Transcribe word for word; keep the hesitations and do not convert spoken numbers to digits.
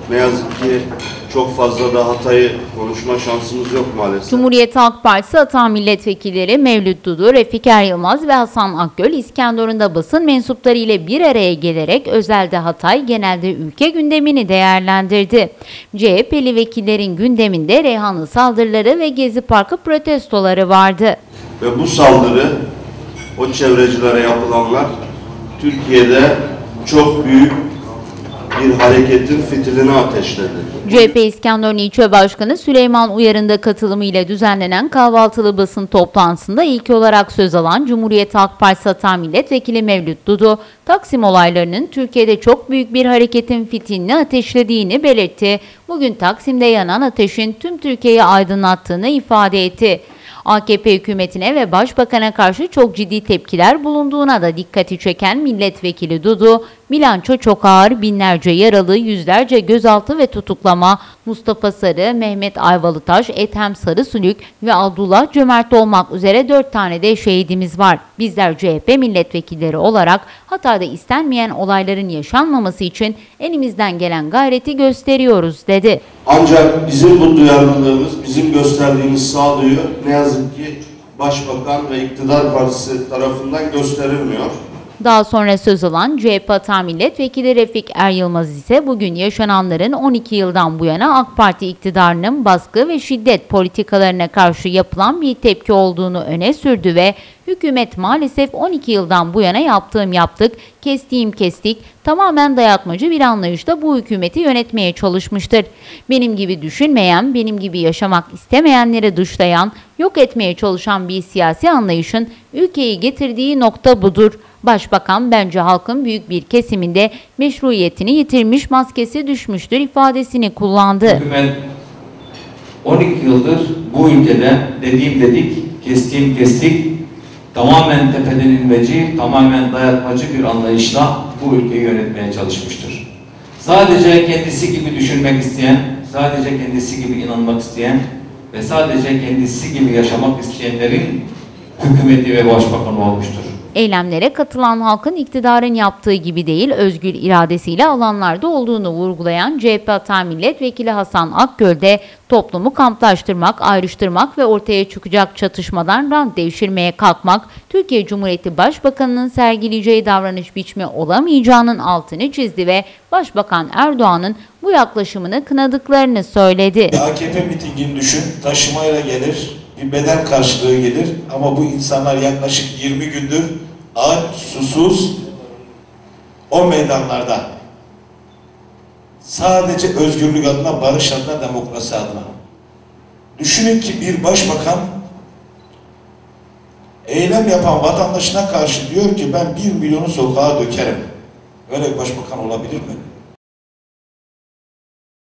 Ne yazık ki çok fazla da Hatay'ı konuşma şansımız yok maalesef. Cumhuriyet Halk Partisi Hatay Milletvekilleri Mevlüt Dudu, Refik Er Yılmaz ve Hasan Akgöl, İskenderun'da basın mensupları ile bir araya gelerek özelde Hatay, genelde ülke gündemini değerlendirdi. C H P'li vekillerin gündeminde Reyhanlı saldırıları ve Gezi Parkı protestoları vardı. Ve bu saldırı, o çevrecilere yapılanlar Türkiye'de çok büyük bir hareketin fitilini ateşledi. C H P İskenderun İlçe Başkanı Süleyman Uyar'ın da katılımıyla düzenlenen kahvaltılı basın toplantısında ilk olarak söz alan Cumhuriyet Halk Partisi Hatay Milletvekili Mevlüt Dudu, Taksim olaylarının Türkiye'de çok büyük bir hareketin fitilini ateşlediğini belirtti. Bugün Taksim'de yanan ateşin tüm Türkiye'yi aydınlattığını ifade etti. A K P hükümetine ve Başbakan'a karşı çok ciddi tepkiler bulunduğuna da dikkati çeken milletvekili Dudu, bilanço çok ağır, binlerce yaralı, yüzlerce gözaltı ve tutuklama, Mustafa Sarı, Mehmet Ayvalıtaş, Ethem Sarısülük ve Abdullah Cömert olmak üzere dört tane de şehidimiz var. Bizler C H P milletvekilleri olarak Hatay'da istenmeyen olayların yaşanmaması için elimizden gelen gayreti gösteriyoruz, dedi. Ancak bizim bu duyarlılığımız, bizim gösterdiğimiz sağduyu ne yazık ki Başbakan ve iktidar partisi tarafından gösterilmiyor. Daha sonra söz alan C H P Hatay Milletvekili Refik Er Yılmaz ise bugün yaşananların on iki yıldan bu yana AK Parti iktidarının baskı ve şiddet politikalarına karşı yapılan bir tepki olduğunu öne sürdü ve hükümet maalesef on iki yıldan bu yana yaptığım yaptık, kestiğim kestik, tamamen dayatmacı bir anlayışla bu hükümeti yönetmeye çalışmıştır. Benim gibi düşünmeyen, benim gibi yaşamak istemeyenleri dışlayan, yok etmeye çalışan bir siyasi anlayışın ülkeyi getirdiği nokta budur. Başbakan bence halkın büyük bir kesiminde meşruiyetini yitirmiş, maskesi düşmüştür ifadesini kullandı. Hükümet on iki yıldır bu ülkede dediğim dedik, kestiğim kestik, tamamen tepeden inmeci, tamamen dayatmacı bir anlayışla bu ülkeyi yönetmeye çalışmıştır. Sadece kendisi gibi düşünmek isteyen, sadece kendisi gibi inanmak isteyen ve sadece kendisi gibi yaşamak isteyenlerin hükümeti ve başbakanı olmuştur. Eylemlere katılan halkın iktidarın yaptığı gibi değil, özgür iradesiyle alanlarda olduğunu vurgulayan C H P Hatay Milletvekili Hasan Akgöl de toplumu kamplaştırmak, ayrıştırmak ve ortaya çıkacak çatışmadan rant devşirmeye kalkmak, Türkiye Cumhuriyeti Başbakanı'nın sergileyeceği davranış biçimi olamayacağının altını çizdi ve Başbakan Erdoğan'ın bu yaklaşımını kınadıklarını söyledi. A K P mitingini düşün, taşımayla gelir, bir beden karşılığı gelir ama bu insanlar yaklaşık yirmi gündür aç, susuz o meydanlarda. Sadece özgürlük adına, barış adına, demokrasi adına. Düşünün ki bir başbakan eylem yapan vatandaşına karşı diyor ki ben bir milyonu sokağa dökerim. Öyle bir başbakan olabilir mi?